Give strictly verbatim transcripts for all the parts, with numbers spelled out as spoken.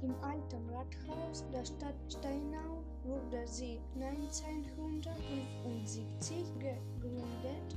Im alten Rathaus der Stadt Steinau wurde sie neunzehnhundertfünfundsiebzig gegründet.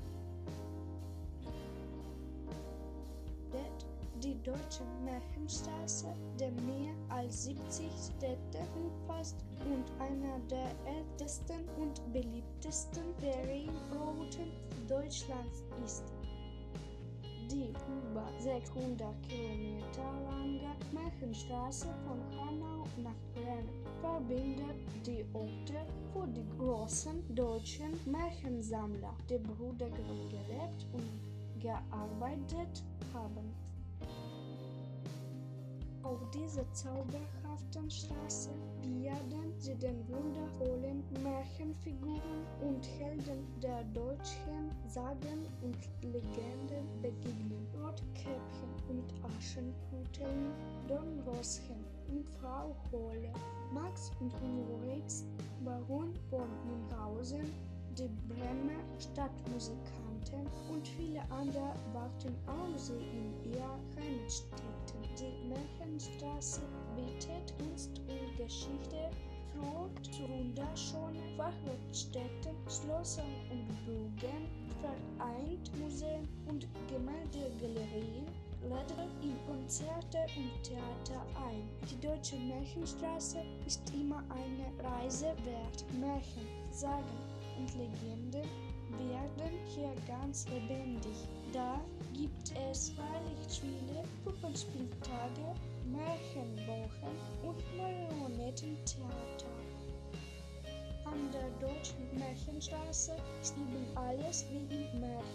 Die Deutsche Märchenstraße, die mehr als siebzig Städte umfasst und einer der ältesten und beliebtesten Ferienrouten Deutschlands ist. Die über sechshundert Kilometer lange Märchenstraße von Hanau nach Bremen verbindet die Orte, wo die großen deutschen Märchensammler der Brüder Grimm gelebt und gearbeitet haben. Auf dieser zauberhaften Straße werden Sie den wundervollen Märchenfiguren und Helden der deutschen Sagen und Legenden begegnen. Rotkäppchen und Aschenputteln, Dornröschen und Frau Holle, Max und Moritz, Baron von Münchhausen, die Bremer Stadtmusikanten und viele andere warten auf Sie in Ihrer Heimatstätte. Die Märchenstraße bietet Kunst und Geschichte, führt zu wunderschönen Fachwerkstätten, Schlössern und Burgen, vereint Museen und Gemäldegalerien, lädt in Konzerte und Theater ein. Die Deutsche Märchenstraße ist immer eine Reise wert. Märchen, Sagen und Legenden werden hier ganz lebendig. Da gibt es Freilichtspiele, Puppenspieltage, Märchenwochen und Marionettentheater. An der Deutschen Märchenstraße ist eben alles wie im Märchen.